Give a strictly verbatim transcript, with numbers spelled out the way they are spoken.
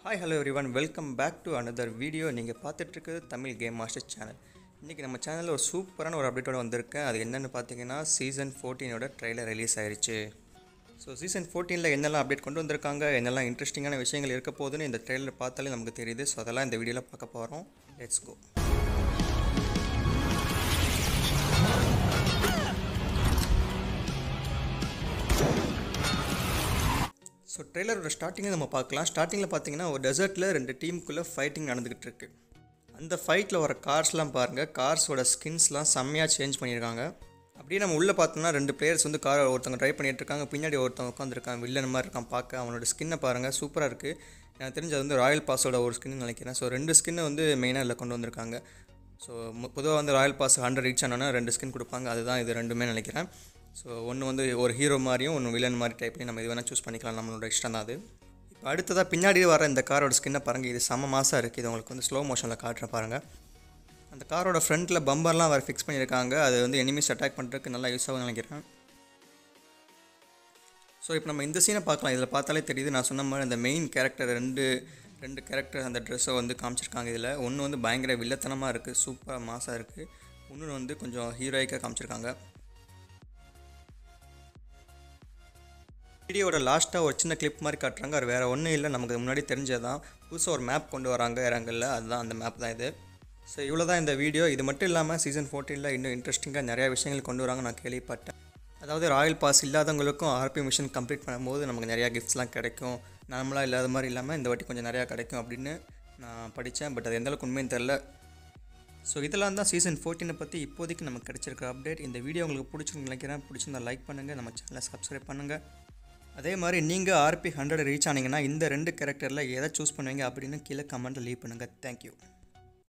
Hi hello every one welcome back to another video. நீங்கள் பார்த்துட்ருக்குது Tamil game master channel. இன்றைக்கி நம்ம சேனலில் ஒரு சூப்பரான ஒரு அப்டேட்டோடு வந்திருக்கேன். அது என்னென்னு பார்த்தீங்கன்னா சீசன் ஃபோர்டீனோட ட்ரெய்லர் ரிலீஸ் ஆயிடுச்சு. ஸோ சீசன் ஃபோர்டீனில் என்னெல்லாம் அப்டேட் கொண்டு வந்திருக்காங்க, என்னெல்லாம் இன்ட்ரெஸ்டிங்கான விஷயங்கள் இருக்க போகுதுன்னு இந்த ட்ரெய்லர் பார்த்தாலே நமக்கு தெரியுது. ஸோ அதெல்லாம் இந்த வீடியோவில் பார்க்க போகிறோம். Let's go. ஸோ ட்ரெய்லரோட ஸ்டார்டிங்கை நம்ம பார்க்கலாம். ஸ்டார்டிங்கில் பார்த்தீங்கன்னா ஒரு டெசர்ட்டில் ரெண்டு டீமுக்குள்ளே ஃபைட்டிங் நடந்துக்கிட்டு இருக்கு. அந்த ஃபைட்டில் வர கார்ஸ்லாம் பாருங்கள், கார்ஸோட ஸ்கின்ஸ்லாம் செம்மையாக சேஞ்ச் பண்ணியிருக்காங்க. அப்படியே நம்ம உள்ளே பார்த்தோம்னா ரெண்டு பிளேயர்ஸ் வந்து காரை ஒருத்தவங்க ட்ரை பண்ணிகிட்டு இருக்காங்க. பின்னாடி ஒருத்தவங்க உட்காந்துருக்கான், வில்லன் மாதிரி இருக்கான் பார்க்க. அவனோட ஸ்கின்னை பாருங்கள், சூப்பராக இருக்குது. எனக்கு தெரிஞ்சது வந்து ராயல் பாஸோட ஒரு ஸ்கின்னு நினைக்கிறேன். ஸோ ரெண்டு ஸ்கின்னை வந்து மெயினாக இல்லை கொண்டு வந்திருக்காங்க. ஸோ பொதுவாக வந்து ராயல் பாஸ் ஹண்ட்ரட் ரீச் ஆனோன்னா ரெண்டு ஸ்கின் கொடுப்பாங்க. அதுதான் இது ரெண்டுமே நினைக்கிறேன். ஸோ ஒன்று வந்து ஒரு ஹீரோ மாதிரியும் ஒன்று வில்லன் மாதிரி டைப்லையும் நம்ம இது வேணால் சூஸ் பண்ணிக்கலாம், நம்மளோட இஷ்டம் தான் அது. இப்போ அடுத்ததாக பின்னாடி வர இந்த காரோட ஸ்கின்னை பாருங்கள், இது செம்ம மாசாக இருக்குது. இது உங்களுக்கு வந்து ஸ்லோ மோஷனில் காட்டுற பாருங்கள். அந்த காரோட ஃப்ரண்ட்டில் பம்பர்லாம் வேறு ஃபிக்ஸ் பண்ணியிருக்காங்க. அது வந்து எனிமீஸ் அட்டாக் பண்ணுறதுக்கு நல்லா யூஸ் ஆகும் நினைக்கிறேன். ஸோ இப்போ நம்ம இந்த சீனை பார்க்கலாம். இதில் பார்த்தாலே தெரியுது, நான் சொன்ன மாதிரி அந்த மெயின் கேரக்டர் ரெண்டு ரெண்டு கேரக்டர் அந்த ட்ரெஸ்ஸை வந்து காமிச்சிருக்காங்க. இதில் ஒன்று வந்து பயங்கர வில்லத்தனமாக இருக்குது, சூப்பராக மாசாக இருக்குது. இன்னொன்று வந்து கொஞ்சம் ஹீரோயிக்காக காமிச்சிருக்காங்க. வீடியோட லாஸ்ட்டாக ஒரு சின்ன கிளிப் மாதிரி காட்டுறாங்க. அது வேறு ஒன்றும் இல்லை, நமக்கு முன்னாடி தெரிஞ்சதான். புதுசாக ஒரு மேப் கொண்டு வராங்க இடங்களில், அதுதான் அந்த மேப் தான் இது. ஸோ இவ்வளோ தான் இந்த வீடியோ. இது மட்டும் இல்லாமல் சீசன் ஃபோர்டீனில் இன்னும் இன்ட்ரெஸ்டிங்காக நிறையா விஷயங்கள் கொண்டு வராங்க நான் கேள்விப்பட்டேன். அதாவது ராயல் பாஸ் இல்லாதவங்களுக்கும் ஆர்பி மிஷன் கம்ப்ளீட் பண்ணும்போது நமக்கு நிறையா கிஃப்ட்ஸ்லாம் கிடைக்கும். நார்மலாக இல்லாத மாதிரி இல்லாமல் இந்த வாட்டி கொஞ்சம் நிறையா கிடைக்கும் அப்படின்னு நான் படித்தேன். பட் அது எந்தளவுக்கு உண்மைன்னு தெரில. ஸோ இதெல்லாம் தான் சீசன் ஃபோர்டீனை பற்றி இப்போதைக்கு நமக்கு கிடைச்சிருக்க அப்டேட். இந்த வீடியோ உங்களுக்கு பிடிச்சிருந்து நினைக்கிறேன். பிடிச்சிருந்தா லைக் பண்ணுங்கள், நம்ம சேனலை சப்ஸ்கிரைப் பண்ணுங்கள். அதே மாதிரி நீங்கள் ஆர்பி ஹண்ட்ரட் ரீச் ஆனீங்கன்னா இந்த ரெண்டு கேரக்டரில் எதை சூஸ் பண்ணுவீங்க அப்படின்னு கீழே கமெண்ட்டில் லீவ் பண்ணுங்கள். தேங்க்யூ.